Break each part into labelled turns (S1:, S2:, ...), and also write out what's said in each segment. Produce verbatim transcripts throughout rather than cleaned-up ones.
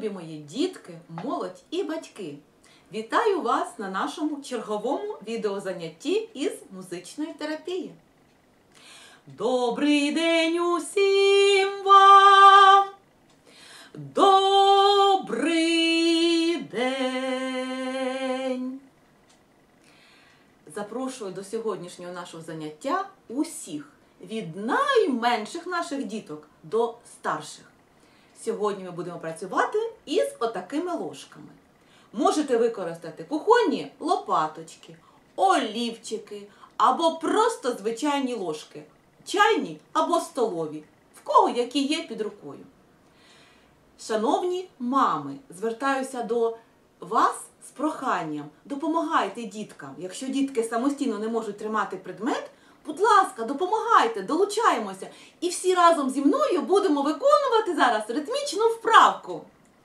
S1: любі мої дітки, молодь і батьки! Вітаю вас на нашому черговому відеозанятті із музичної терапії. Добрий день усім вам! Добрий день! Запрошую до сьогоднішнього нашого заняття усіх, від найменших наших діток до старших. Сьогодні ми будемо працювати із отакими ложками. Можете використати кухонні лопаточки, олівчики або просто звичайні ложки, чайні або столові, в кого які є під рукою. Шановні мами, звертаюся до вас з проханням, допомагайте діткам. Якщо дітки самостійно не можуть тримати предмет, будь ласка, допомагайте, долучаємося. І всі разом зі мною будемо виконувати зараз ритмічну вправку.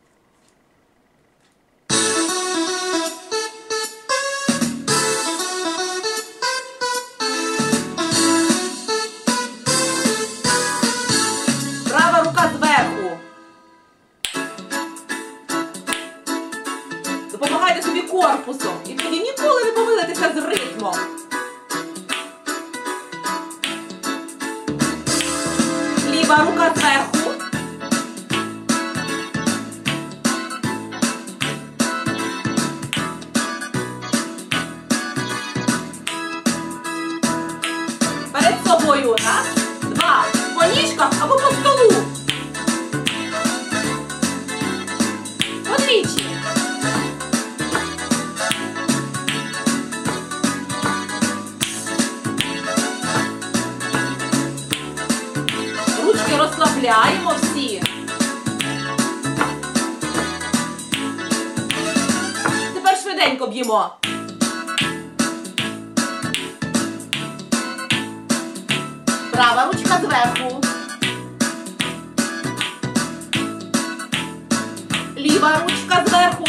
S1: Права рука зверху. Допомагайте собі корпусом. І тоді ніколи не помилитеся з ритмом. Ліва рука зверху. Перед собою. Раз, два. По ніжках або по столу. Подвічі. Ручки розслабляємо всі. Тепер швиденько б'ємо. Права ручка зверху. Ліва ручка зверху.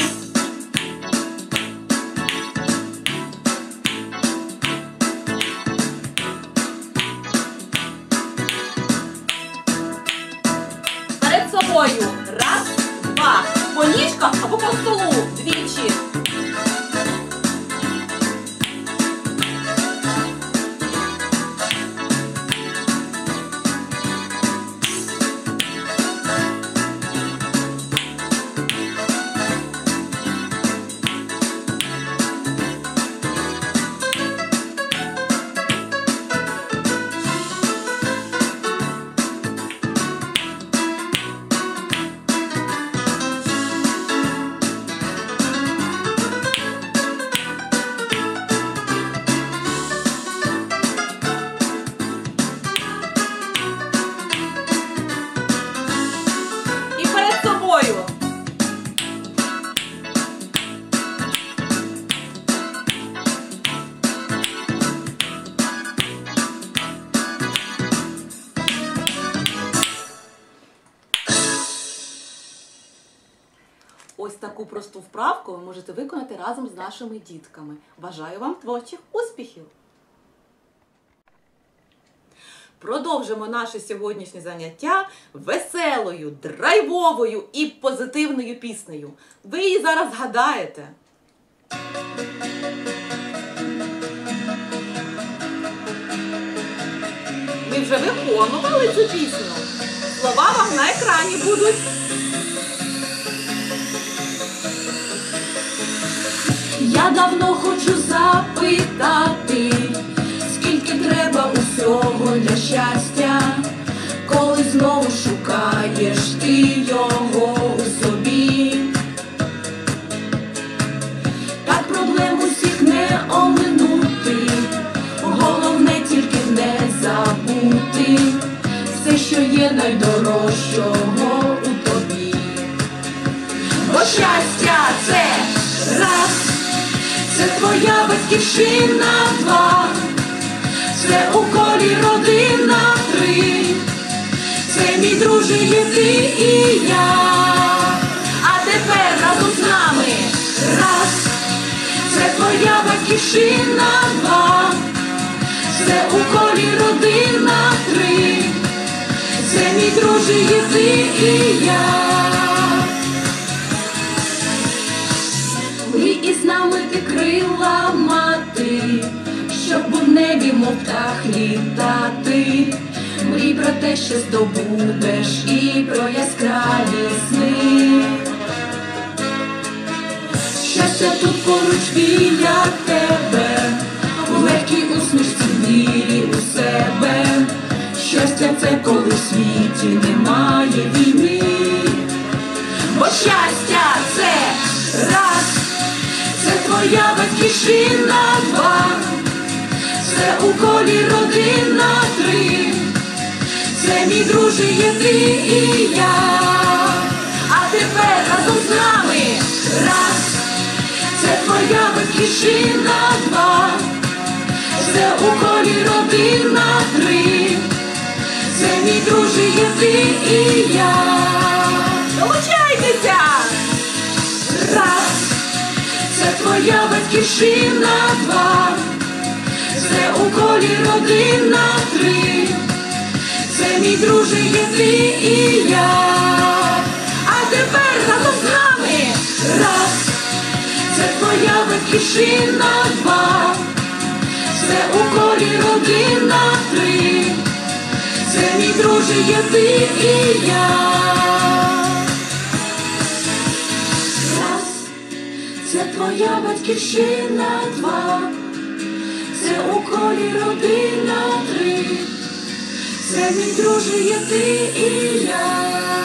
S1: Перед собою. Раз, два. По ніжках або по столу. Двічі. Ось таку просту вправку ви можете виконати разом з нашими дітками. Бажаю вам творчих успіхів! Продовжимо наше сьогоднішнє заняття веселою, драйвовою і позитивною піснею. Ви її зараз згадаєте. Ми вже виконували цю пісню. Слова вам на екрані будуть.
S2: Я давно хочу запитати, скільки треба усього для щастя, коли знову шукаєш ти його у собі. Так проблем усіх не оминути, головне тільки не забути все, що є найдорожчого у тобі. Бо щастя – це раз, це твоя батьківщина, два, це у колі родина, три, це мій друже є ти і я. А тепер разом з нами. Раз, це твоя батьківщина, два, це у колі родина, три, це мій друже є ти і я. Мрій із нами ти крила мати, щоб у небі, мов птах, літати. Мрій про те, що здобудеш, і про яскраві сни. Щастя тут поруч біля тебе, у легкій усмішці, вірі у себе. Щастя це коли в світі немає війни. Бо щастя це раз, це твоя батьківщина, два, це у колі родина, три, це мій друже є ти і я. А тепер разом з нами раз, це твоя батьківщина, два, це у колі родина, три, це мій друже є ти і я.
S1: Долучайтеся!
S2: Раз, це твоя батьківщина, два, це у колі родина, три, це мій друже є ти і я. А тепер разом з нами раз, це твоя батьківщина, два, це у колі родина, три, це мій друже є ти і я. Це твоя батьківщина, два, це у колі родина, три, це мій друже є ти і я.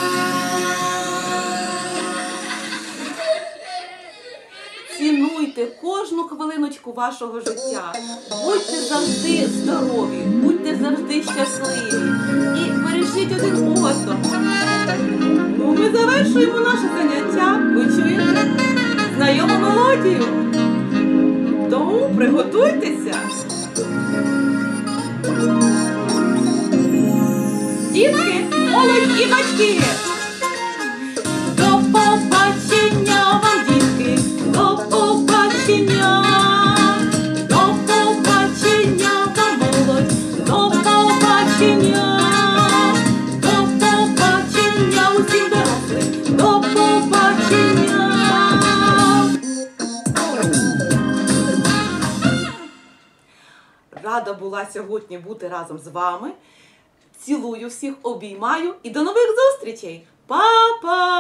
S1: Цінуйте кожну хвилиночку вашого життя. Будьте завжди здорові, будьте завжди щасливі і бережіть один одного. Ну, ми завершуємо наше заняття. Ви чуєте знайому мелодію? Тому приготуйтеся. Дітки, молодь і батьки! До побачення вам, дітки! До побачення! До побачення вам, молодь! До побачення! До побачення усім дорослим! До побачення! Рада була сьогодні бути разом з вами. Цілую всіх, обіймаю і до нових зустрічей! Па-па!